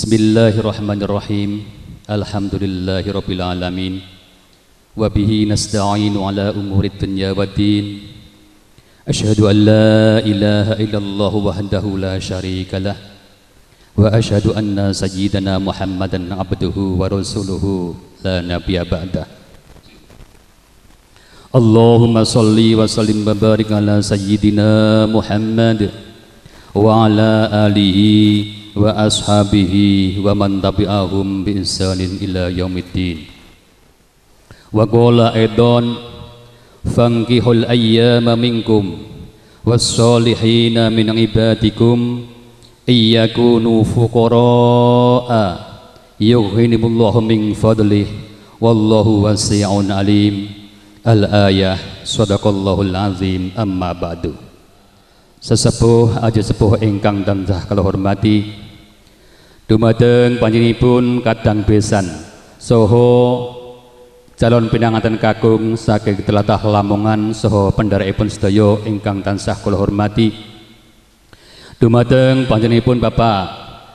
Bismillahirrahmanirrahim. Alhamdulillahirabbil alamin. Wa bihi nasta'inu ala umurid dunya waddin. Asyhadu an la ilaha illallah wahdahu la syarikalah. Wa asyhadu anna sayyidana Muhammadan abduhu wa rasuluhu la nabiyya ba'dah. Allahumma salli wa sallim wa barik ala sayyidina Muhammad wa ala alihi wa ashabihi wa man tabi'ahum bi ihsanin ila yaumiddin. Wa qala aidan fankihul ayyama minkum was-solihina min ibadikum iyyakunu fuqara'a yughnimullahu min fadlih wallahu wasi'un alim. Al-ayah. Sadaqallahul azim. Amma ba'du. Sesepuh aja sepuh ingkang tansah kula hormati, dumateng panjenenganipun kadang besan saha calon pinanganten kakung saking tlatah Lamongan saha pendharekipun sedaya ingkang tansah kula hormati, dumateng panjenenganipun Bapak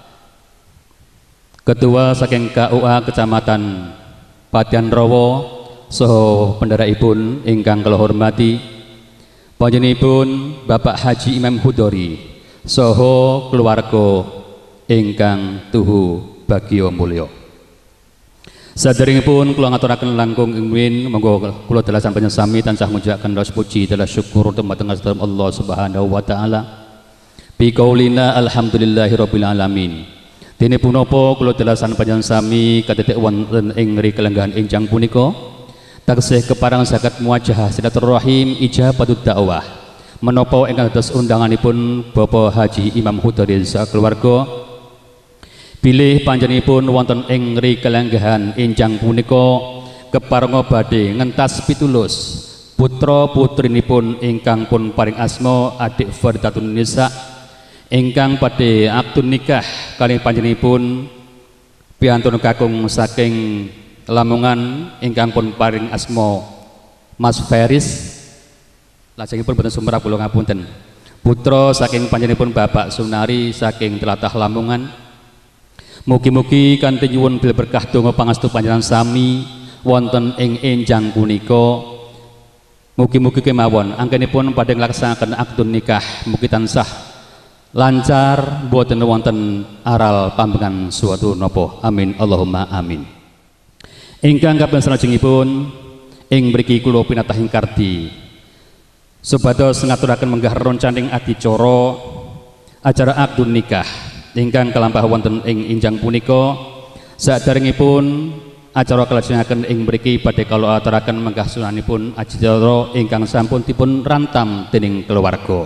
Ketua saking KUA Kecamatan Patian Rawa saha pendharekipun ingkang kula hormati, panjenenganipun Bapak Haji Imam Hudori saha keluarga ingkang tuhu bagya mulya. Saderengipun kula ngaturaken langkung ingin monggo kula dalasan panjenengan tansah mujahaken rasa puji dalah syukur dumateng Allah Subhanahu wa taala. Bi qaulina alhamdulillahirabbil alamin. Dene punapa kula dalasan panjenengan sami katetek wonten ing rikelenggahan enjang punika taksih keparang zakat muwajahah silaturahim ijabatud dakwah menapa ingkang dados undanganipun Bapak Haji Imam Hudori sakeluarga bilih panjenenganipun wonten ing rikelenggahan enjang punika kepareng badhe ngentas pitulus putra putrinipun ingkang pun paring asma Adik Faridatun Nisa ingkang badhe aktun nikah kalih panjenenganipun piantun kakung saking Lamongan ingkang pun paring asma Mas Feris. Lajengipun boten sumerap kula ngapunten. Putra saking panjenenganipun Bapak Sunari saking tlatah Lamongan. Mugi-mugi kanthi nyuwun bil berkah donga pangestu panjenengan sami wonten ing enjang punika. Mugi-mugi kemawon anggenipun badhe nglaksanakaken akdun nikah mugi tansah lancar boten wonten aral pambengan suatu napa. Amin Allahumma amin. Ingkang kaping salajengipun ing mriki kula pinatahing kardi supados ngaturaken menggah roncaning adicara acara akdun nikah ingkang kalampah wonten ing enjang punika. Saderengipun acara kalajengaken ing mriki badhe kula aturaken menggah sunanipun acara ingkang sampun dipun rantam dening keluarga.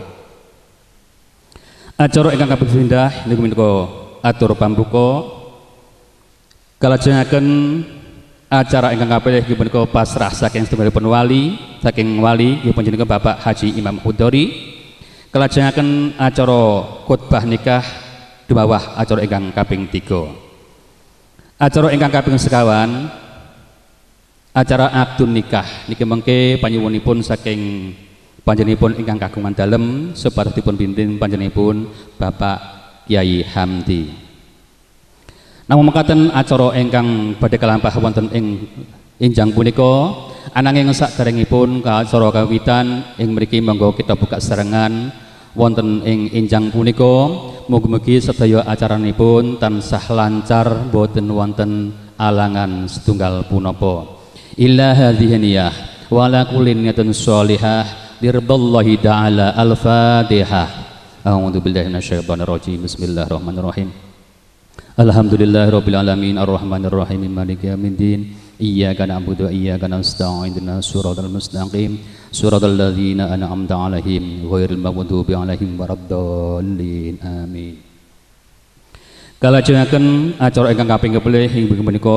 Acara ingkang kaping pindah niku menika atur pambuka kalajengaken acara ingkang kapilih inggih punika pasrah saking sedherekipun wali saking wali inggih panjenengan Bapak Haji Imam Hudori. Kalajengaken acara khutbah nikah di bawah acara ingkang kaping 3. Acara ingkang kaping sekawan acara akdun nikah niki mengke panyuwunipun saking panjenenganipun ingkang kagungan dalem supados dipun pimpin panjenenganipun Bapak Kyai Hamdi. Namun mekaten acara ingkang badhe kalampah wonten ing enjang punika ananging saderengipun acara kawitan ing mriki monggo kita buka serengan wonten ing enjang punika mugi-mugi sedaya acaranipun tansah lancar boten wonten alangan setunggal punapa. Illa hadhihi niyah wa la kullin niyatun sholihah lirdallahi ta'ala. Al-Fatihah. A'udzu billahi minasyaitonir rajim. Bismillahirrahmanirrahim. Alhamdulillahirabbil alamin arrahmanir rahim maliki yaumiddin iyyaka na'budu wa iyyaka nasta'in ihdinas siratal mustaqim siratal ladzina an'amta 'alaihim ghairil maghdubi 'alaihim waladdallin amin. Kalajengaken acara ingkang kaping kepilih inggih menika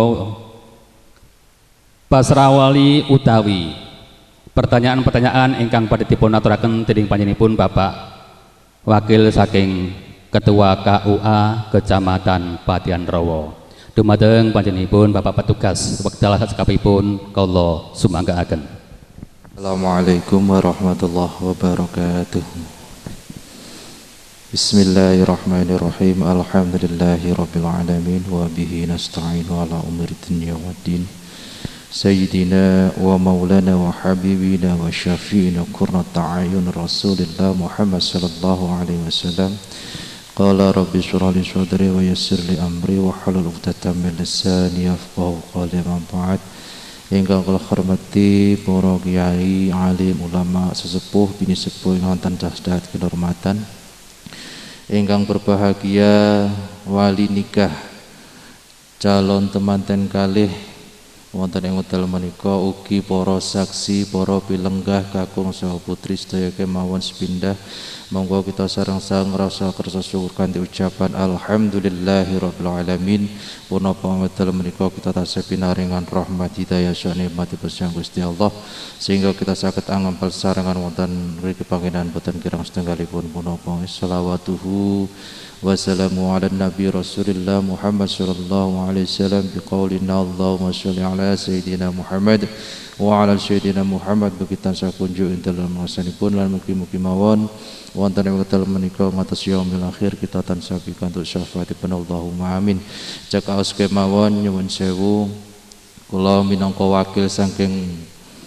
pasrawali utawi pertanyaan-pertanyaan ingkang badhe dipun aturaken dening panjenenganipun Bapak Wakil saking Ketua KUA Kecamatan Patian Rawa. Dumateng panjenenganipun Bapak petugas wekdal sakabehipun kula sumanggaaken. Assalamualaikum warahmatullahi wabarakatuh. Bismillahirrahmanirrahim. Alhamdulillahi rabbil alamin wa bihi nasta'inu ala umuri dunya waddin. Sayyidina wa maulana wa habibina wa syafi'ina qurrata a'yun Rasulillah Muhammad sallallahu alaihi wasallam. Qala rabbi shrah li sadri wa yassir li amri wa hlul 'uqdatam min lisani yafqahu qawli. Ma ba'd. Ingkang kula hormati para kiai, alim, ulama, sesepuh, bini sepuh ingkang tansah sedahat kehormatan. Ingkang berbahagia wali nikah calon temanten kalih wonten ing wekdal menika, ugi para saksi, para pilenggah kakung saha putri sedaya kemawon sepindah. Monggo kita sareng-sareng ngrasa kersa syukur kanthi ucapan alhamdulillahirabbil alamin. Punapa wekdal menika kita tansah pinaringan rahmat hidayah saha nikmatipun Gusti Allah sehingga kita saged angampal sarengan wonten mriki panggenan boten kirang setunggalipun punapa shalawatuhu wassalamu ala nabi rasulillah Muhammad sallallahu alaihi wasallam biqaulina Allahumma sholli ala sayyidina Muhammad wa ala sayyidina Muhammad bagi tansah kunjuk ing dalem ngarsanipun lan mugi-mugi mawon wonten ing wekdal menika ngatos yaumil akhir kita tansah pikantuk syafaatipun Allahumma amin. Cekaos kemawon nyuwun sewu kula minangka wakil saking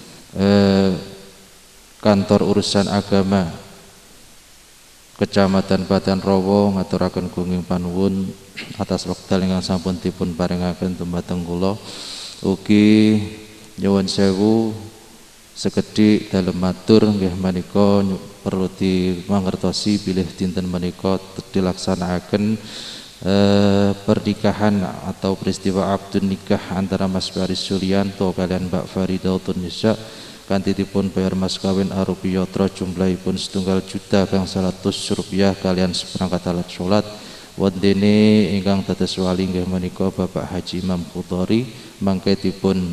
kantor urusan agama Kecamatan Batan Rowo ngaturaken gunging panuwun atas wekdal ingkang sampun dipun paringaken dumateng kula. Ugi nyuwun sewu sekedhik dalem matur nggih menika perlu dimangertosi bilih dinten menika dilaksanakaken pernikahan atau peristiwa akdun nikah antara Mas Faris Sulianto kalian Mbak Faridautun Nisa kanthi dipun bayar mas kawin arupi yatra jumlahipun 1,5 juta rupiah kalian seperangkat alat sholat. Wondene ingkang dados wali nggih menika Bapak Haji Imam Khudori mangke dipun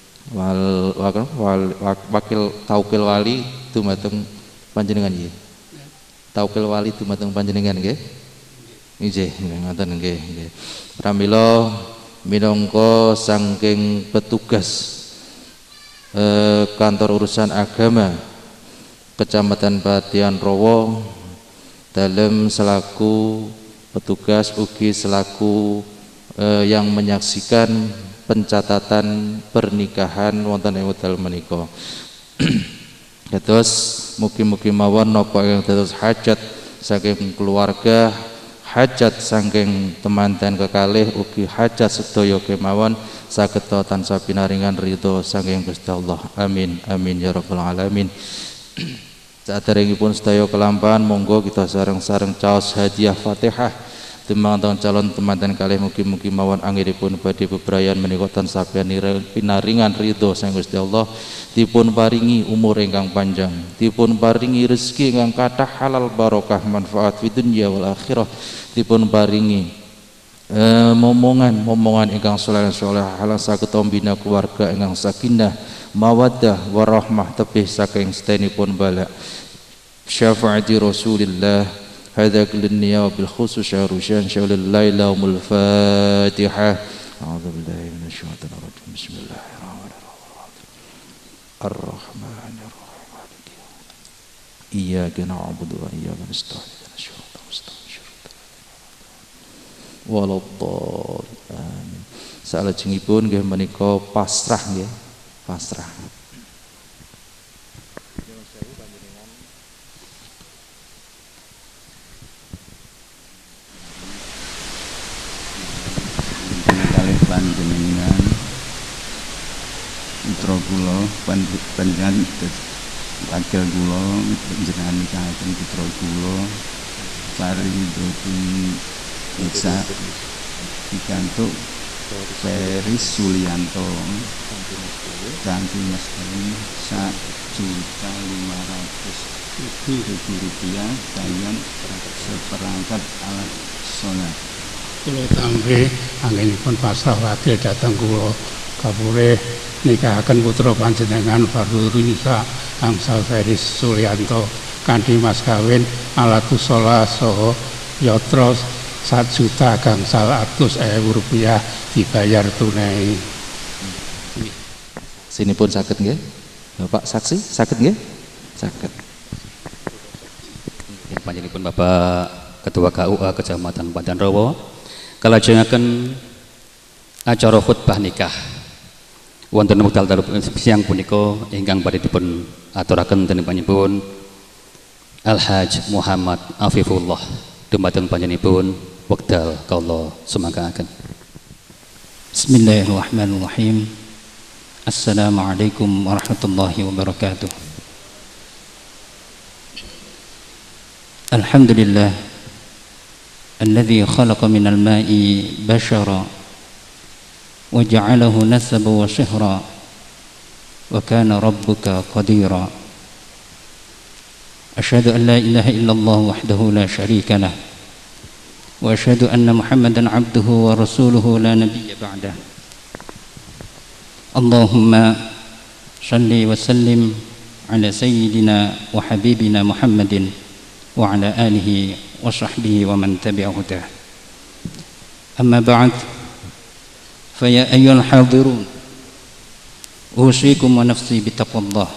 wakil taukil wali dumateng panjenengan nggih. Taukil wali dumateng panjenengan nggih. Nggih, ngoten nggih. Pramila minangka saking petugas kantor urusan agama Kecamatan Batian Rowo dalam selaku petugas ugi selaku yang menyaksikan pencatatan pernikahan wonten ing wekdal menika. Kados mugi-mugi mawon napa ingkang dados hajat saking keluarga, hajat saking temanten kekalih ugi hajat sedaya kemawon saged tansah pinaringan ridho saking Gusti Allah. Amin amin ya rabbal alamin. Saderengipun sedaya kelampahan monggo kita sareng-sareng caos hadiah Fatihah dumateng calon temanten kalih mugi-mugi mawon anggenipun badhe bebrayan menika tansah pinaringan ridho saking Gusti Allah, dipun paringi umur ingkang panjang, dipun paringi rezeki ingkang kathah halal barokah manfaat fid dunya wal akhirah, dipun paringi momongan ingkang saleh halang saged tombina keluarga ingkang sakinah mawaddah warahmah tebih saking sedenipun bala syafaati Rasulillah hadza kulliya bil khusus syarusyan syalil lailumul fatihah. A'udzubillahi minasyaitonir rajim. Bismillahirrahmanirrahim. Ar-Rahmanir Rahim. Iyyaka na'budu wa iyyaka nasta'in. Waladhdallin. Amin. Salajengipun nggih menika pasrah nggih, pasrah. Kalih panjenengan putra kula panjenengan wakil kula panjenengan nikahaken putra kula paring dipun bisa digantuk Faris Sulianto ganti mas kawin 1.500.000 rupiah kalian seperangkat alat sholat. Kula tampi anggenipun pasrah wakil dhateng kula kapure nikahaken putra panjenengan Fardhu Nisa angsal Faris Sulianto kanthi mas kawin alatus sholat saha yatra 1.100.000 rupiah dibayar tunai. Sini pun saged nggih. Bapak saksi saged nggih? Saged. Panjenenganipun Bapak Ketua KUA Kecamatan Padan Rawa kalajengaken acara khutbah nikah wonten wekdal siang punika ingkang badhe dipun aturaken dening panjenenganipun Al-Hajj Muhammad Afifullah dumateng panjenenganipun wekdal kawula sumangkaaken. Bismillahirrahmanirrahim. Assalamualaikum warahmatullahi wabarakatuh. Alhamdulillah alladzi khalaqa minal ma'i bashara wa ja'alahu nasaba wa shihra wa kana rabbuka qadira. Asyhadu an la ilaha illallah wahdahu la syarika lah wa asyhadu anna Muhammadan abduhu wa rasuluhu la nabiyya ba'dah. Allahumma salli wa sallim ala sayyidina wa habibina Muhammadin wa ala alihi wa sahbihi wa man tabi'ahu dah. Amma ba'd, fa ya ayyuhal hadirun usikum wa nafsi bitaqwallah.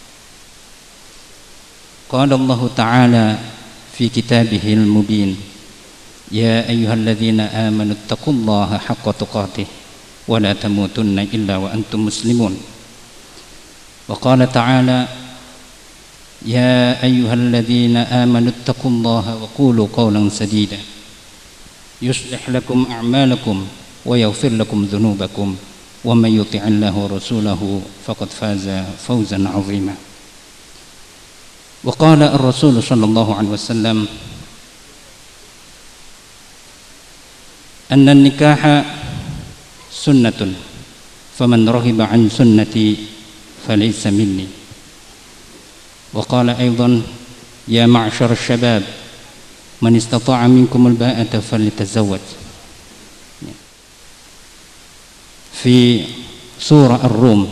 Qala Allah Ta'ala fi kitabihil mubin, ya ayyuhalladzina amanu taqullaha haqqa tuqatih wa la tamutunna illa wa antum muslimun. Wa qala ta'ala, ya ayyuhalladzina amanu taqullaha wa qulu qawlan sadida yuslih lakum a'malakum wa yaghfir lakum dhunubakum wa man yuti'illaha wa rasulahu faqad faza fawzan 'azima. Wa qala ar-rasul sallallahu alaihi wasallam, anna an-nikaha sunnatun faman raghiba an sunnati falaysa minni. Wa qala aidan, ya ma'syar asy-syabab man istata'a minkum al-ba'ata falyatazawwaj. Fi surah Ar-Rum,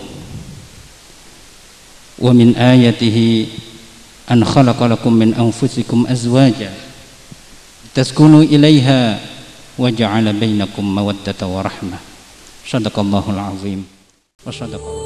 wa min ayatihi an khalaqa lakum min anfusikum azwaja taskunu ilaiha wa ja'ala bainakum mawaddatan wa rahmah. Shadaqallahul azim wa shadaqa